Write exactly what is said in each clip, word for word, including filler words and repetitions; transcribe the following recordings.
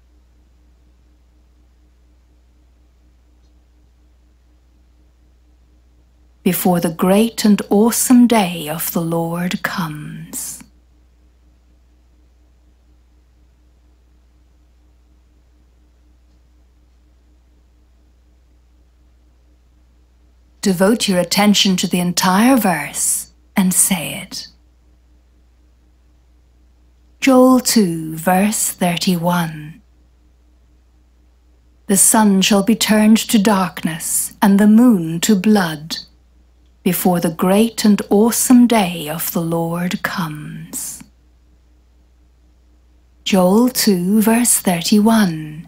before the great and awesome day of the Lord comes. devote your attention to the entire verse and say it. Joel two, verse thirty-one. The sun shall be turned to darkness and the moon to blood before the great and awesome day of the Lord comes. Joel two, verse thirty-one.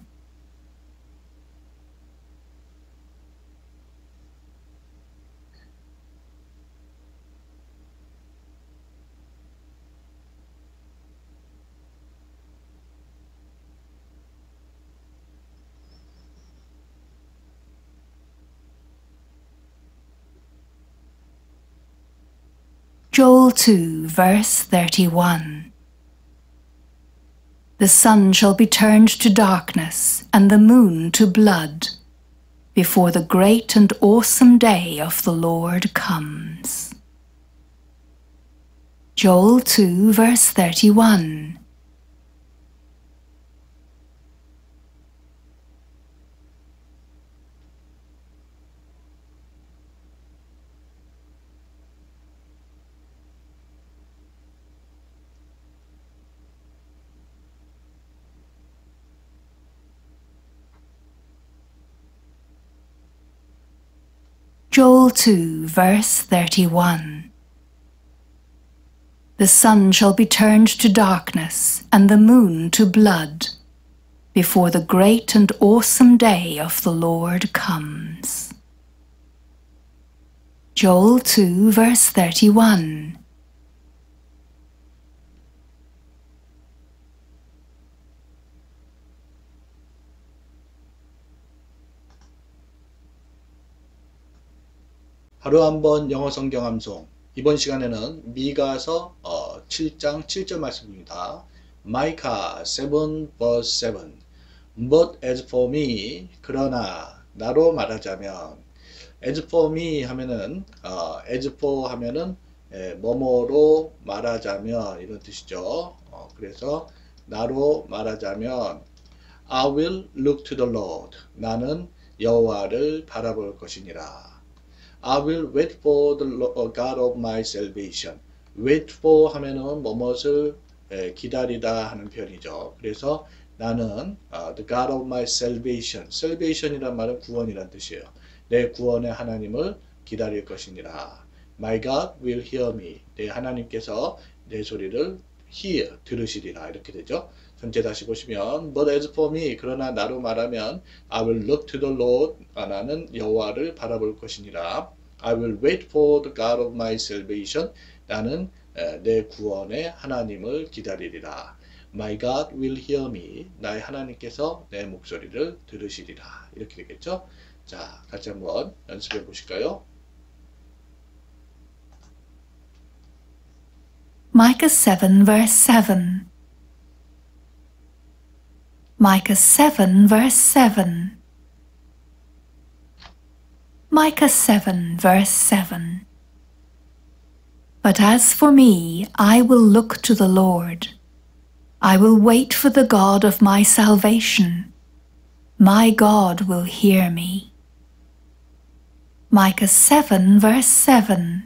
Joel two, verse thirty-one. The sun shall be turned to darkness and the moon to blood before the great and awesome day of the Lord comes. Joel two, verse thirty-one. Joel two, verse thirty-one. The sun shall be turned to darkness and the moon to blood before the great and awesome day of the Lord comes. Joel two, verse thirty-one. 하루 한번 영어 성경 암송. 이번 시간에는 미가서 어, 칠 장 칠 절 말씀입니다. 마이카 seven verse seven. But as for me, 그러나 나로 말하자면, as for me 하면은 어, as for 하면은 예, 뭐뭐로 말하자면 이런 뜻이죠. 어, 그래서 나로 말하자면 I will look to the Lord. 나는 여호와를 바라볼 것이니라. I will wait for the God of my salvation. wait for 하면은 뭐뭇을 기다리다 하는 표현이죠. 그래서 나는 uh, the God of my salvation. salvation이란 말은 구원이란 뜻이에요. 내 구원의 하나님을 기다릴 것이니라. My God will hear me. 내 하나님께서 내 소리를 hear, 들으시리라. 이렇게 되죠. 전체 다시 보시면 But as for me, 그러나 나로 말하면 I will look to the Lord. 나는 여호와를 바라볼 것이니라. I will wait for the God of my salvation. 나는 내 구원의 하나님을 기다리리라. My God will hear me. 나의 하나님께서 내 목소리를 들으시리라. 이렇게 되겠죠. 자, 같이 한번 연습해 보실까요? Micah seven, verse seven. Micah seven, verse seven. Micah seven, verse seven. But as for me, I will look to the Lord. I will wait for the God of my salvation. My God will hear me. Micah seven, verse seven.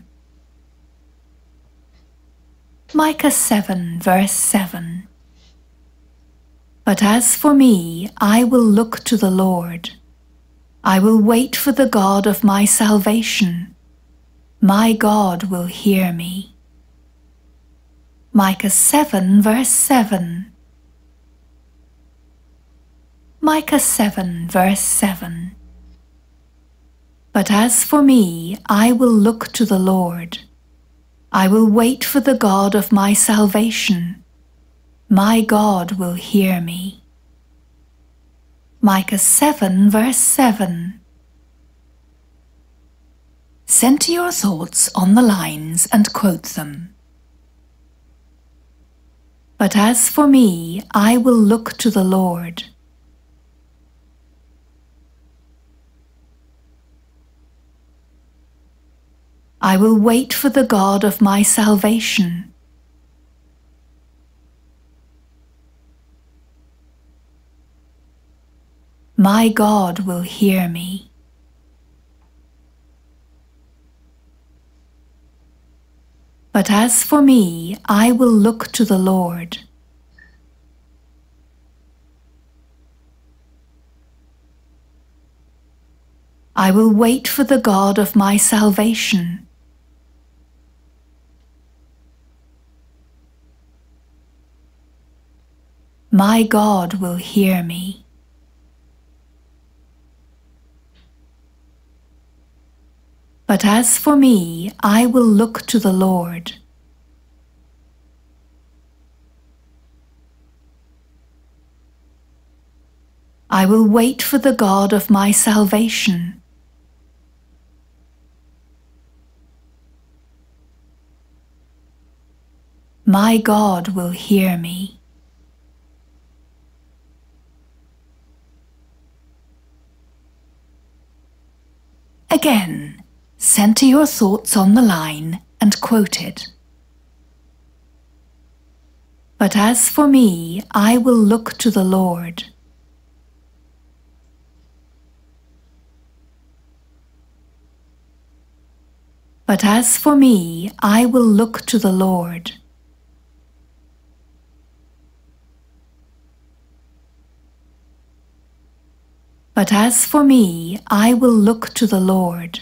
Micah seven, verse seven. But as for me, I will look to the Lord. I will wait for the God of my salvation. My God will hear me. Micah seven, verse seven. Micah seven, verse seven. But as for me, I will look to the Lord. I will wait for the God of my salvation. My God will hear me. Micah seven, verse seven. Center your thoughts on the lines and quote them. But as for me, I will look to the Lord. I will wait for the God of my salvation. My God will hear me. But as for me, I will look to the Lord. I will wait for the God of my salvation. My God will hear me. But as for me, I will look to the Lord. I will wait for the God of my salvation. My God will hear me. Again, center your thoughts on the line and quote it. But as for me, I will look to the Lord. But as for me, I will look to the Lord. But as for me, I will look to the Lord.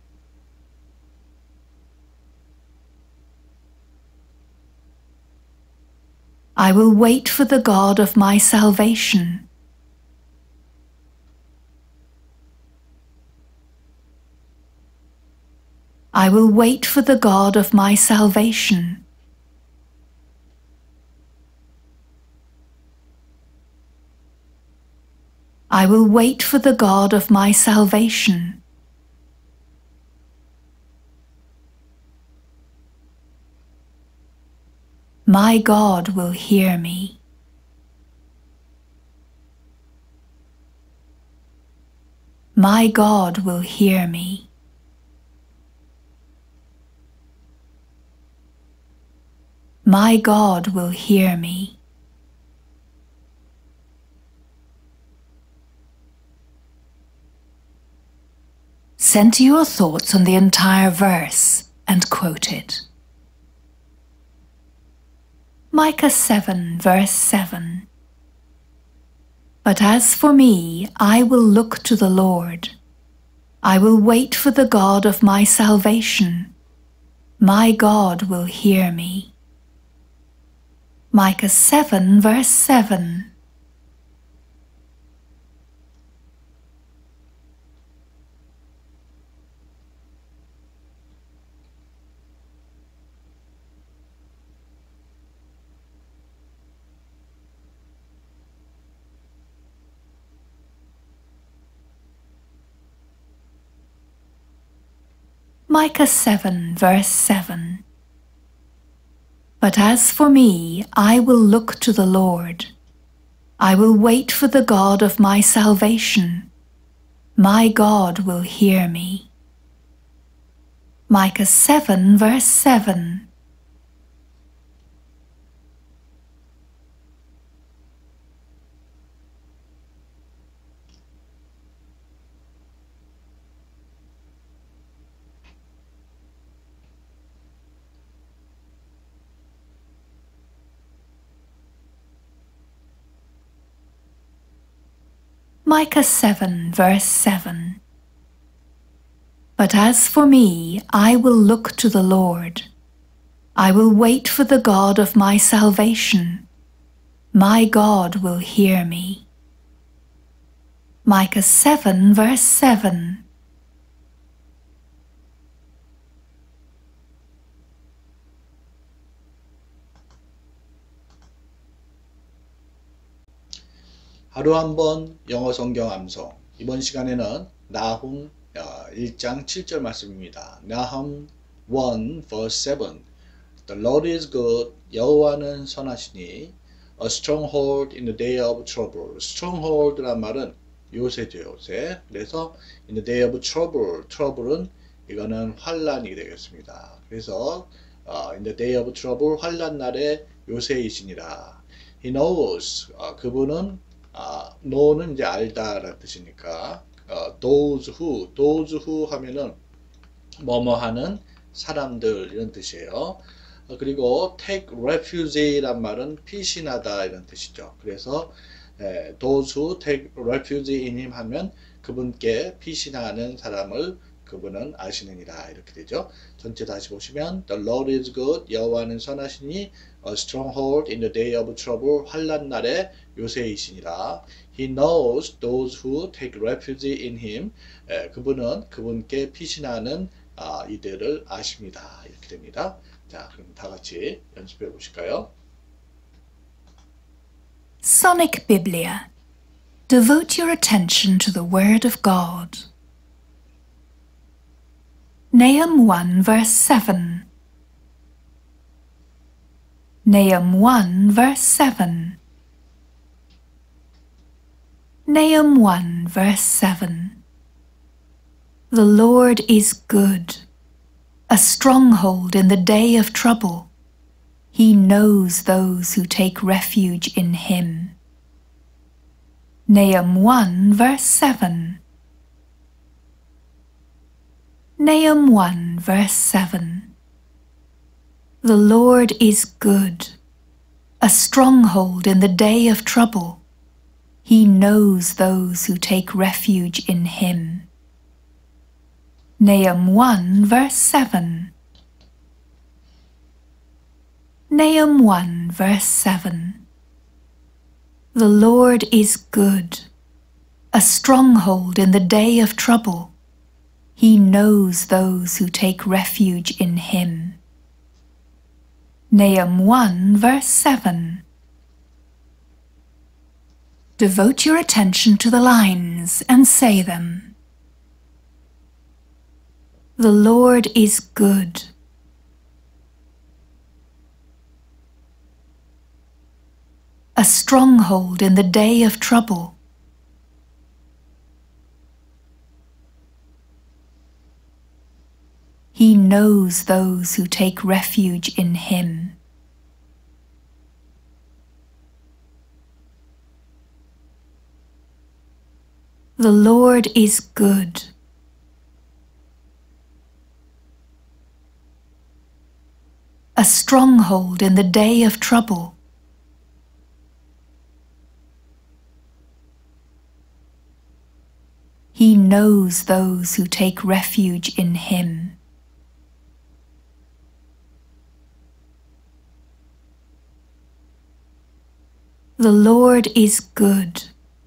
I will wait for the God of my salvation. I will wait for the God of my salvation. I will wait for the God of my salvation. My God will hear me. My God will hear me. My God will hear me. Center your thoughts on the entire verse and quote it. Micah seven, verse seven. But as for me, I will look to the Lord. I will wait for the God of my salvation. My God will hear me. Micah seven, verse seven. Micah seven, verse seven. But as for me, I will look to the Lord. I will wait for the God of my salvation. My God will hear me. Micah seven, verse seven. Micah seven, verse seven. But as for me, I will look to the Lord. I will wait for the God of my salvation. My God will hear me. Micah seven, verse seven. 하루 한 번 영어 성경 암송. 이번 시간에는 나훔 일 장 칠 절 말씀입니다. 나훔 일 verse seven. The Lord is good. 여호와는 선하시니. A stronghold in the day of trouble. stronghold란 말은 요새죠, 요새. 그래서 in the day of trouble. trouble은 이거는 환란이 되겠습니다. 그래서 uh, in the day of trouble, 환란 날에 요새이시니라. He knows. uh, 그분은 아, know는 이제 알다라는 뜻이니까 어, those who, those who 하면은 뭐뭐 하는 사람들 이런 뜻이에요. 어, 그리고 take refuge란 말은 피신하다 이런 뜻이죠. 그래서 에, those who take refuge in him 하면 그분께 피신하는 사람을 그분은 아시느니라 이렇게 되죠. 전체 다시 보시면 The Lord is good. 여호와는 선하시니 a stronghold in the day of trouble. 환난 날에 요새이시니라. He knows those who take refuge in him. 에, 그분은 그분께 피신하는 아, 이들을 아십니다. 이렇게 됩니다. 자, 그럼 다 같이 연습해 보실까요? Sonic Biblia. Devote your attention to the Word of God. Nahum one verse seven. Nahum one verse seven. Nahum one verse seven. The Lord is good, a stronghold in the day of trouble. He knows those who take refuge in him. Nahum one verse seven. Nahum one verse seven. The Lord is good, a stronghold in the day of trouble. He knows those who take refuge in him. Nahum one verse seven. Nahum one verse seven. The Lord is good, a stronghold in the day of trouble. He knows those who take refuge in him. Nahum one verse seven. Devote your attention to the lines and say them. The Lord is good. A stronghold in the day of trouble. He knows those who take refuge in him. The Lord is good. A stronghold in the day of trouble. He knows those who take refuge in him. The Lord is good.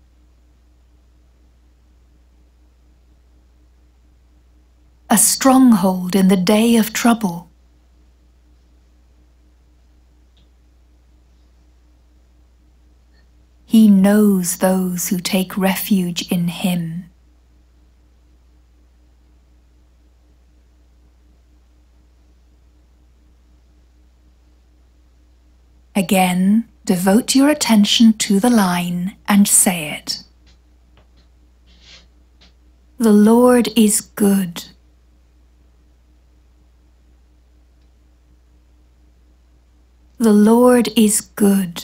A stronghold in the day of trouble. He knows those who take refuge in him. Again, devote your attention to the line and say it. The Lord is good. The Lord is good.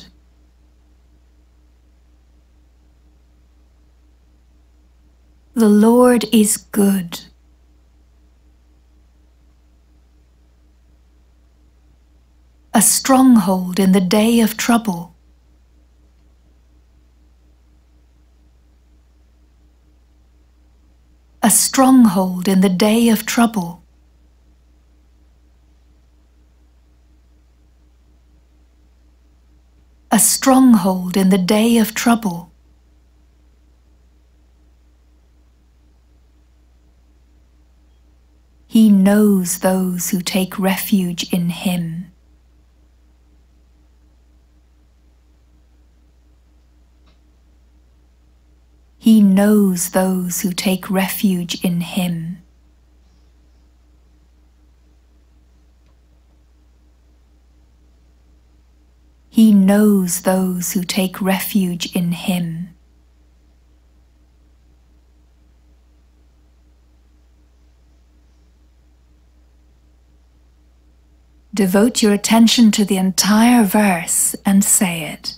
The Lord is good. A stronghold in the day of trouble. A stronghold in the day of trouble. A stronghold in the day of trouble. He knows those who take refuge in him. He knows those who take refuge in him. He knows those who take refuge in him. Devote your attention to the entire verse and say it.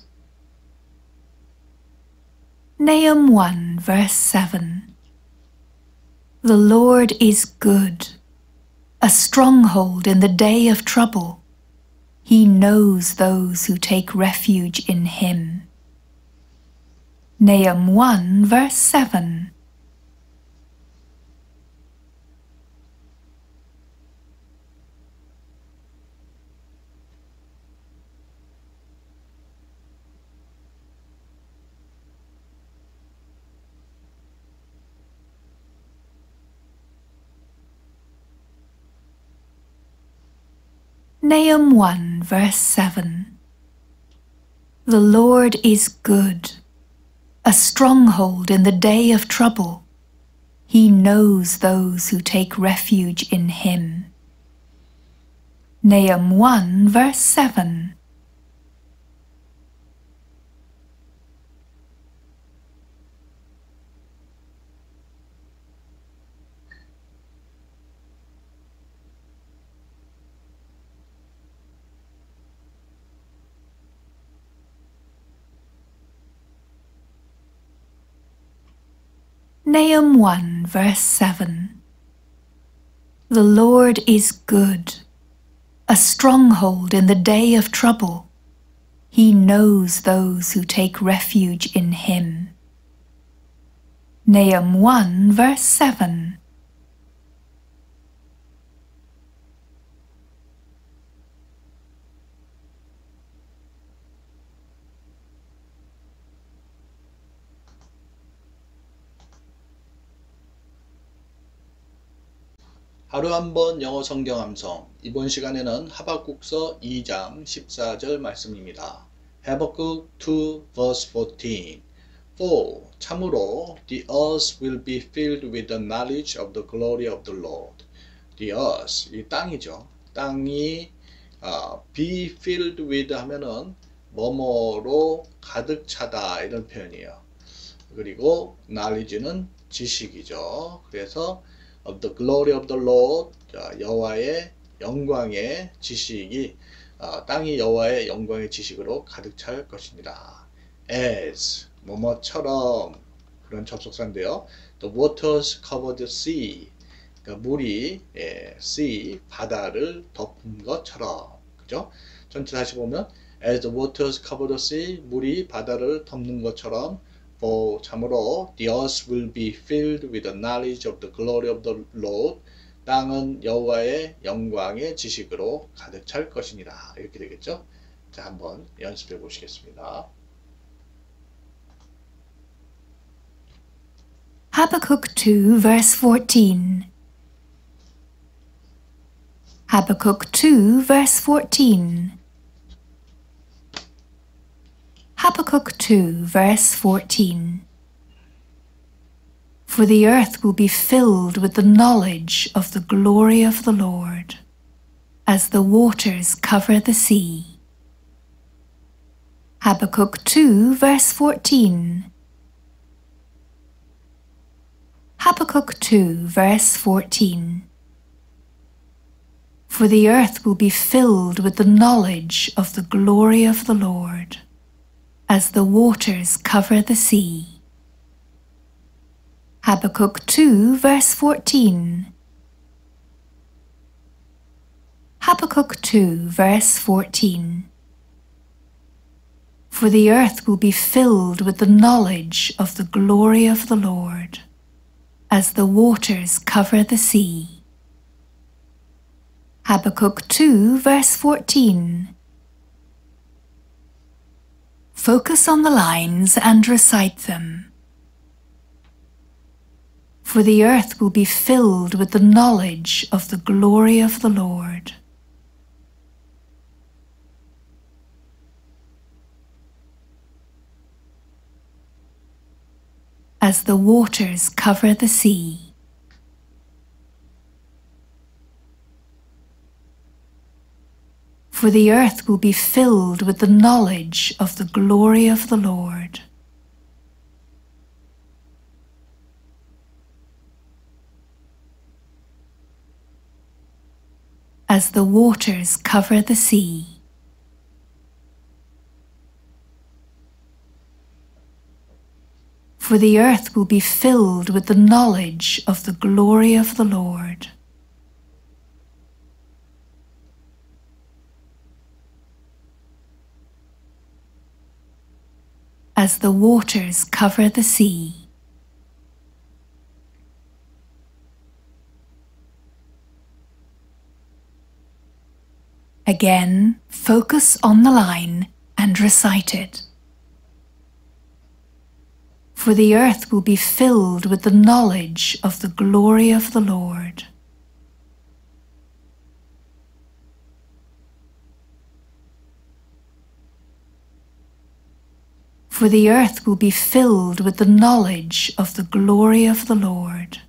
Nahum one verse seven. The Lord is good, a stronghold in the day of trouble. He knows those who take refuge in him. Nahum one verse seven. Nahum one verse seven. The Lord is good, a stronghold in the day of trouble. He knows those who take refuge in him. Nahum one verse seven. Nahum one verse seven. The Lord is good, a stronghold in the day of trouble. He knows those who take refuge in him. Nahum one verse seven. 하루 한 번 영어 성경 암송. 이번 시간에는 하박국서 이 장 십사 절 말씀입니다. Habakkuk two verse fourteen. For 참으로 the earth will be filled with the knowledge of the glory of the Lord. The earth, 이 땅이죠. 땅이 어, be filled with 하면은 뭐뭐로 가득 차다 이런 표현이에요. 그리고 knowledge는 지식이죠. 그래서 of the glory of the Lord, 여호와의 영광의 지식이 어, 땅이 여호와의 영광의 지식으로 가득 찰 것입니다. As 뭐뭐처럼 그런 접속사인데요. The waters cover the sea, 그러니까 물이 예, sea 바다를 덮은 것처럼, 그죠? 전체 다시 보면 as the waters cover the sea, 물이 바다를 덮는 것처럼. For 참으로 the earth will be filled with the knowledge of the glory of the Lord. 땅은 여호와의 영광의 지식으로 가득 찰 것이니라. 이렇게 되겠죠? 자, 한번 연습해 보시겠습니다. Habakkuk two verse fourteen. Habakkuk two verse fourteen. Habakkuk two verse fourteen. For the earth will be filled with the knowledge of the glory of the Lord, as the waters cover the sea. Habakkuk two verse fourteen. Habakkuk two verse fourteen. For the earth will be filled with the knowledge of the glory of the Lord, as the waters cover the sea. Habakkuk two verse fourteen. Habakkuk two verse fourteen. For the earth will be filled with the knowledge of the glory of the Lord, as the waters cover the sea. Habakkuk two verse fourteen. Focus on the lines and recite them. For the earth will be filled with the knowledge of the glory of the Lord. As the waters cover the sea. For the earth will be filled with the knowledge of the glory of the Lord. As the waters cover the sea. For the earth will be filled with the knowledge of the glory of the Lord. as the waters cover the sea. Again, focus on the line and recite it. For the earth will be filled with the knowledge of the glory of the Lord. For the earth will be filled with the knowledge of the glory of the Lord.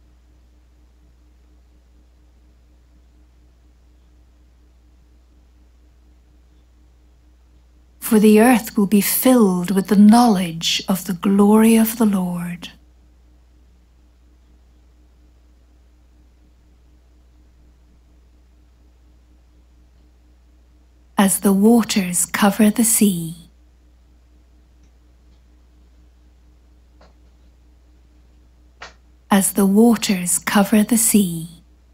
For the earth will be filled with the knowledge of the glory of the Lord. As the waters cover the sea. As the waters cover the sea.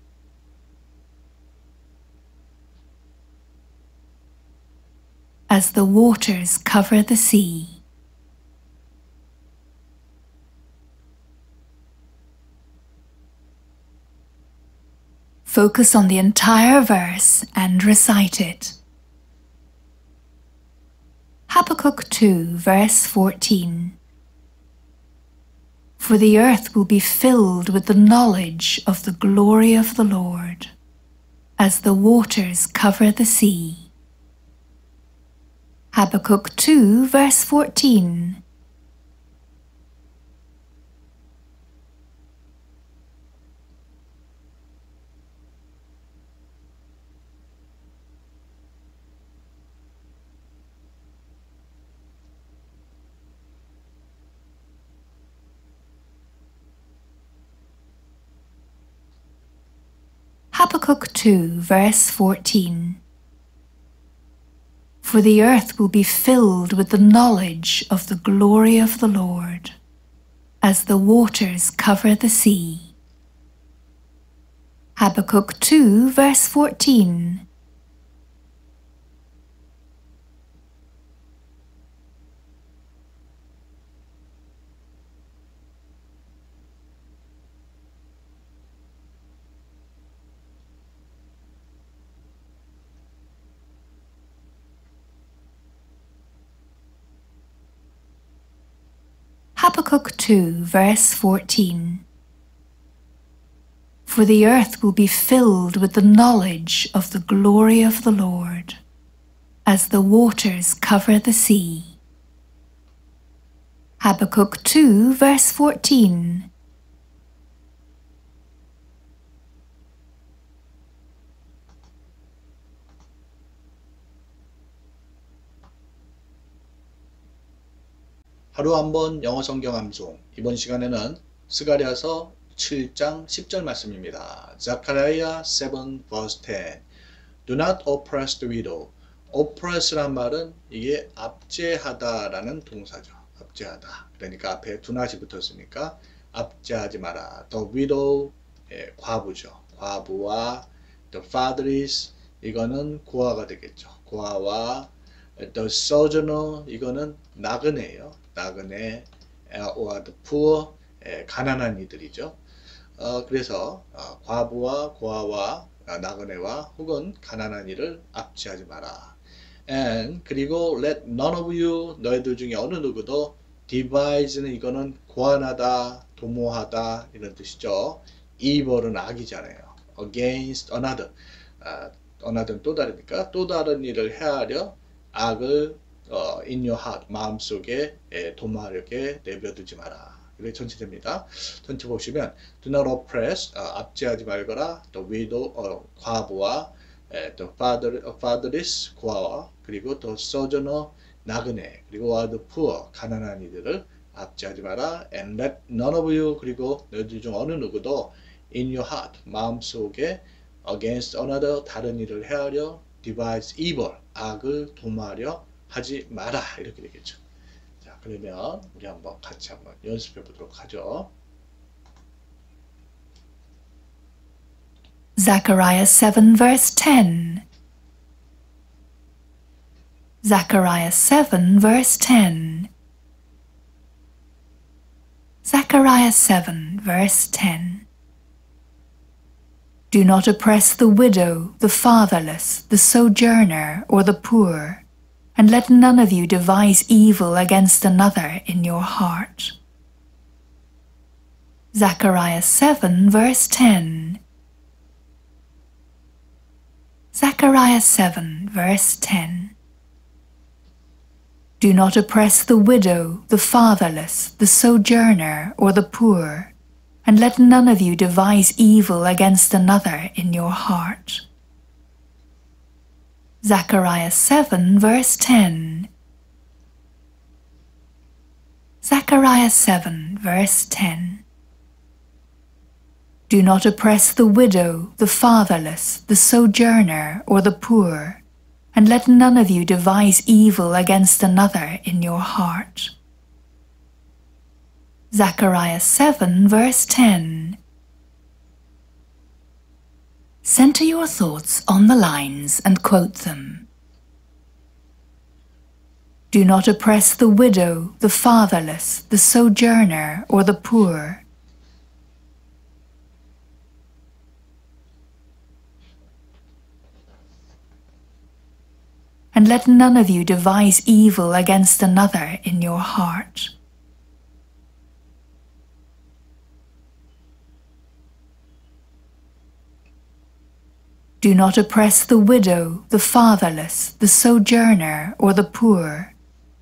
As the waters cover the sea. Focus on the entire verse and recite it. Habakkuk two, verse fourteen. For the earth will be filled with the knowledge of the glory of the Lord, as the waters cover the sea. Habakkuk two, verse fourteen. Habakkuk two, verse fourteen. For the earth will be filled with the knowledge of the glory of the Lord, as the waters cover the sea. Habakkuk two, verse fourteen. Habakkuk two, verse fourteen. For the earth will be filled with the knowledge of the glory of the Lord, as the waters cover the sea. Habakkuk two, verse fourteen. 하루 한번 영어 성경 암송. 이번 시간에는 스가랴서 칠 장 십 절 말씀입니다. Zechariah seven verse ten. Do not oppress the widow. oppress란 말은 이게 압제하다라는 동사죠. 압제하다. 그러니까 앞에 do not이 붙었으니까 압제하지 마라. The widow, 예, 과부죠. 과부와 the fatherless, 이거는 고아가 되겠죠. 고아와 the sojourner, 이거는 나그네예요. 나그네, or the poor, 가난한 이들이죠. 어, 그래서 어, 과부와 고아와 나그네와 혹은 가난한 이를 압제하지 마라. And 그리고 let none of you, 너희들 중에 어느 누구도 devise는 이거는 고안하다, 도모하다 이런 뜻이죠. evil은 악이잖아요. against another, 아, another는 또 다르니까 또 다른 일을 헤아려 악을 어, in your heart, 마음속에 예, 도모하려게 내버려두지 마라. 이게 전체됩니다. 전체 보시면 do not oppress, 어, 압제하지 말거라. the widow, 어, 과부와 예, the father, uh, fatherless, 고아와 그리고 the sojourner, 나그네 그리고 the poor, 가난한 이들을 압제하지 마라. and let none of you, 그리고 너희들 중 어느 누구도 in your heart, 마음속에 against another, 다른 일을 헤아려 devise evil, 악을 도모하려 하지 마라. 이렇게 되겠죠. 자, 그러면 우리 한번 같이 한번 연습해 보도록 하죠. Zechariah seven verse ten. Zechariah seven verse ten. Zechariah seven, verse ten. Do not oppress the widow, the fatherless, the sojourner, or the poor, and let none of you devise evil against another in your heart. Zechariah seven, verse ten. Zechariah seven, verse ten. Do not oppress the widow, the fatherless, the sojourner, or the poor, and let none of you devise evil against another in your heart. Zechariah seven, verse ten. Zechariah seven, verse ten. Do not oppress the widow, the fatherless, the sojourner, or the poor, and let none of you devise evil against another in your heart. Zechariah seven, verse ten. Center your thoughts on the lines and quote them. Do not oppress the widow, the fatherless, the sojourner, or the poor. And let none of you devise evil against another in your heart. Do not oppress the widow, the fatherless, the sojourner, or the poor.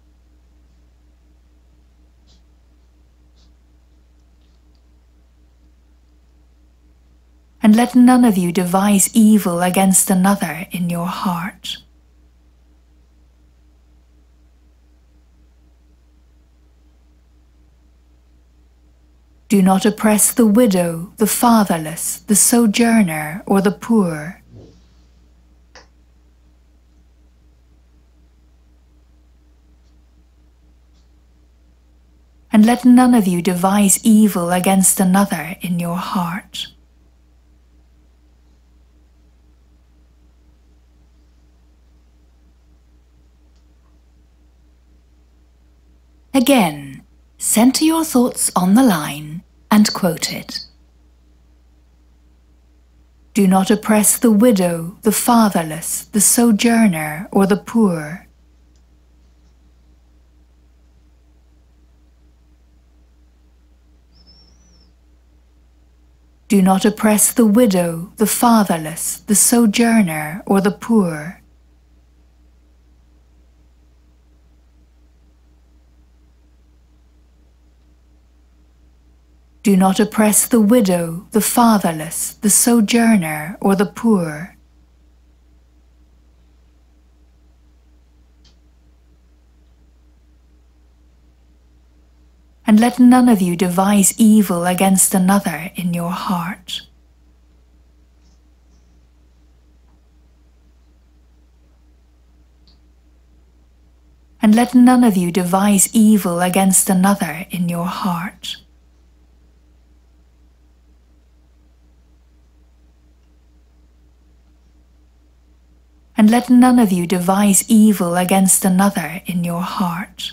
And let none of you devise evil against another in your heart. Do not oppress the widow, the fatherless, the sojourner, or the poor. And let none of you devise evil against another in your heart. Again, center your thoughts on the line and quote it. Do not oppress the widow, the fatherless, the sojourner, or the poor. Do not oppress the widow, the fatherless, the sojourner, or the poor. Do not oppress the widow, the fatherless, the sojourner, or the poor. And let none of you devise evil against another in your heart. And let none of you devise evil against another in your heart. And let none of you devise evil against another in your heart.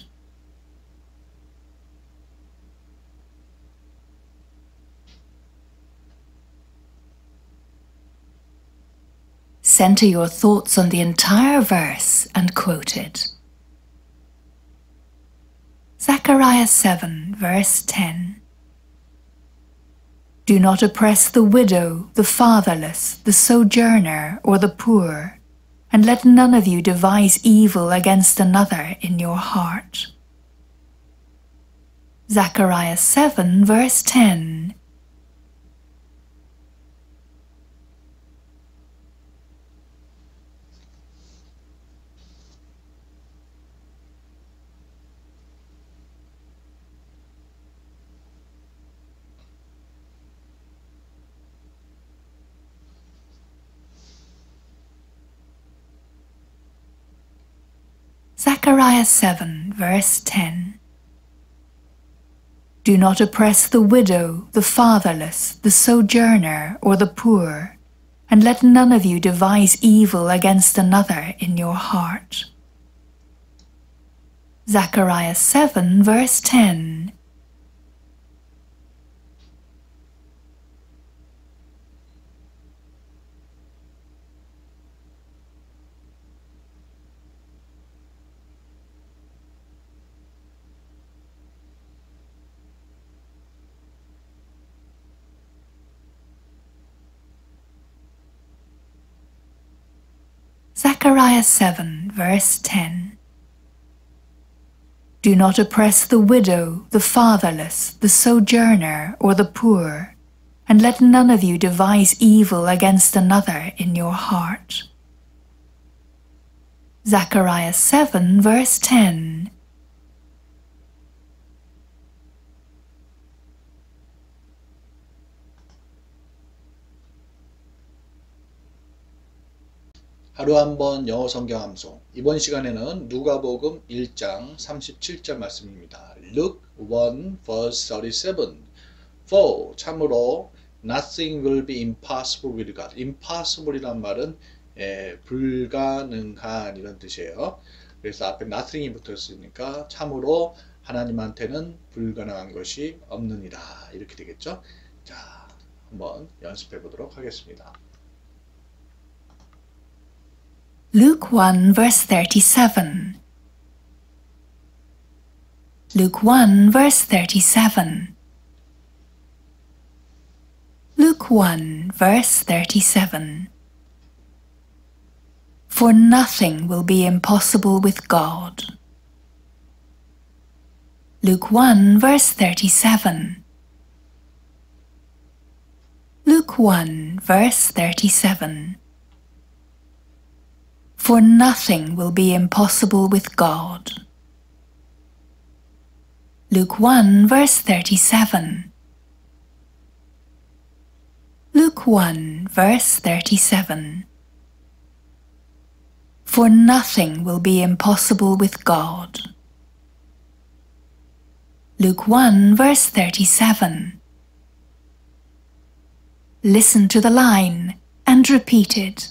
Center your thoughts on the entire verse and quote it. Zechariah seven, verse ten. Do not oppress the widow, the fatherless, the sojourner, or the poor, and let none of you devise evil against another in your heart. Zechariah seven, verse ten. Zechariah seven, verse ten. Do not oppress the widow, the fatherless, the sojourner, or the poor, and let none of you devise evil against another in your heart. Zechariah seven, verse ten. Zechariah seven, verse ten. Do not oppress the widow, the fatherless, the sojourner, or the poor, and let none of you devise evil against another in your heart. Zechariah seven, verse ten. 하루 한 번 영어 성경 암송. 이번 시간에는 누가복음 일 장 삼십칠 절 말씀입니다. Luke one verse thirty-seven. For 참으로 nothing will be impossible with God. impossible이란 말은 예, 불가능한 이런 뜻이에요. 그래서 앞에 nothing이 붙었으니까 참으로 하나님한테는 불가능한 것이 없느니라 이렇게 되겠죠. 자, 한번 연습해 보도록 하겠습니다. Luke one, verse thirty-seven. Luke one, verse thirty-seven. Luke one, verse thirty-seven. For nothing will be impossible with God. Luke one, verse thirty-seven. Luke one, verse thirty-seven. For nothing will be impossible with God. Luke one, verse thirty-seven. Luke one, verse thirty-seven. For nothing will be impossible with God. Luke one, verse thirty-seven. Listen to the line and repeat it.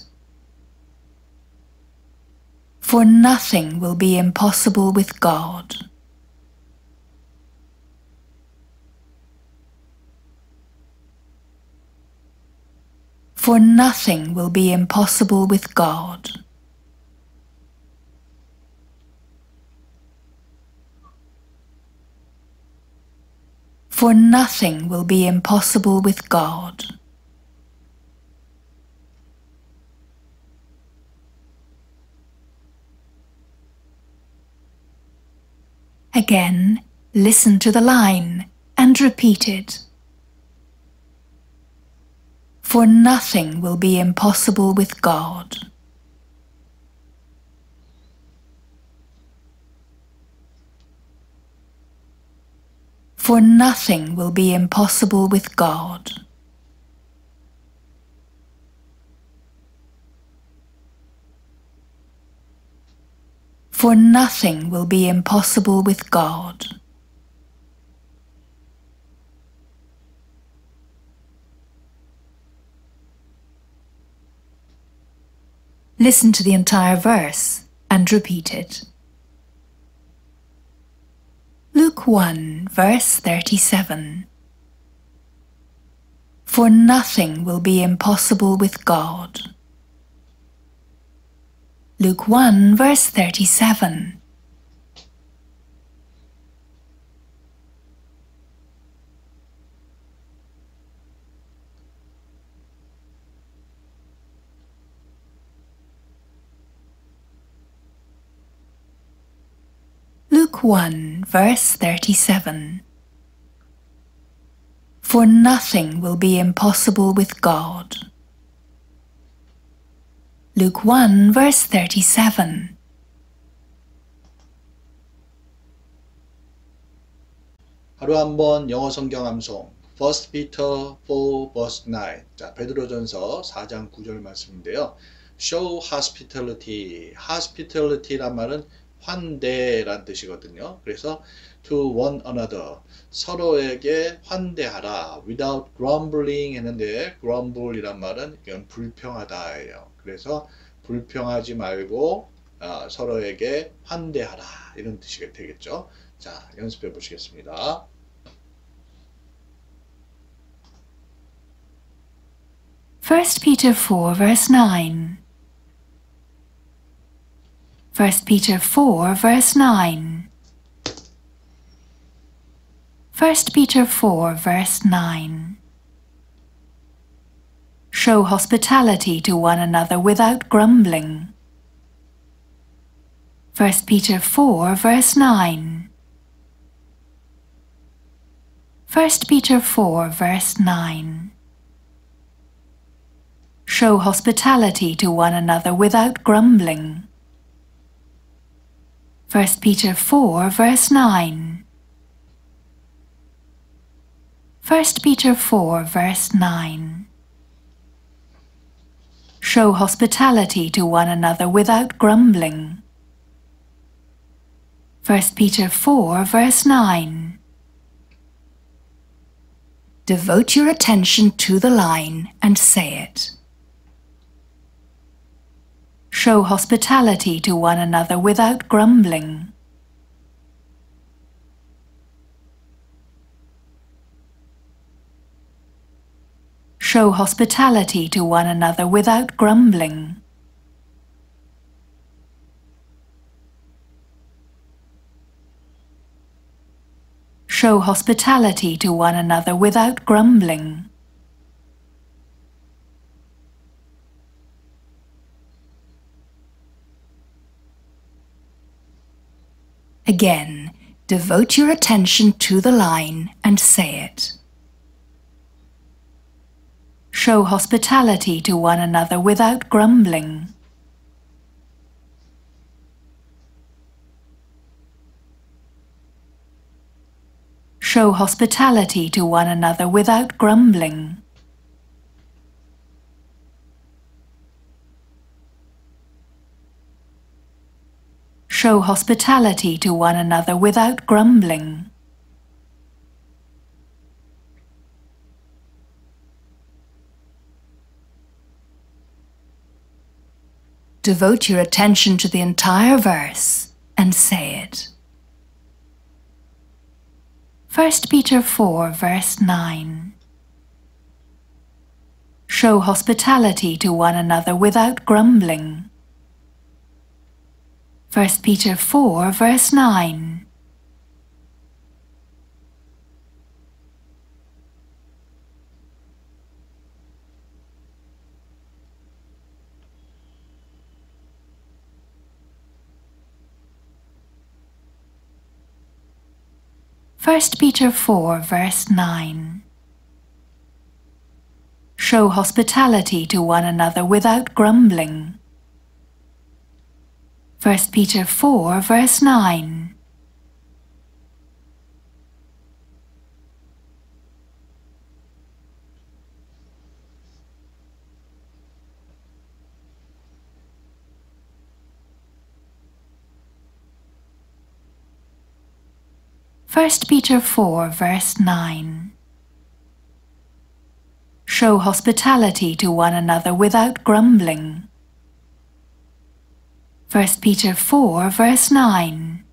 For nothing will be impossible with God. For nothing will be impossible with God. For nothing will be impossible with God. Again, listen to the line and repeat it. For nothing will be impossible with God. For nothing will be impossible with God. For nothing will be impossible with God. Listen to the entire verse and repeat it. Luke one, verse thirty-seven. For nothing will be impossible with God. Luke one, verse thirty-seven. Luke one, verse thirty-seven. For nothing will be impossible with God. Luke one, verse thirty-seven. 하루 한 번 영어 성경 암송. First Peter four, verse nine. 자, 베드로전서 사 장 구 절 말씀인데요. Show hospitality. hospitality란 말은 환대란 뜻이거든요. 그래서 to one another. 서로에게 환대하라. without grumbling 했는데 grumble이란 말은 이건 불평하다예요. 그래서 불평하지 말고 어, 서로에게 환대하라. 이런 뜻이 되겠죠. 자, 연습해 보시겠습니다. First Peter four, verse nine. First Peter four, verse nine. First Peter four, verse nine. Show hospitality to one another without grumbling. First Peter four verse nine. First Peter four verse nine. Show hospitality to one another without grumbling. First Peter four verse nine. First Peter four verse nine. Show hospitality to one another without grumbling. First Peter four verse nine. Devote your attention to the line and say it. Show hospitality to one another without grumbling. Show hospitality to one another without grumbling. Show hospitality to one another without grumbling. Again, devote your attention to the line and say it. Show hospitality to one another without grumbling. Show hospitality to one another without grumbling. Show hospitality to one another without grumbling. Devote your attention to the entire verse and say it. First Peter four verse nine. Show hospitality to one another without grumbling. First Peter four verse nine. First Peter four verse nine. Show hospitality to one another without grumbling. First Peter four verse nine. First Peter four verse nine. Show hospitality to one another without grumbling. First Peter four verse nine.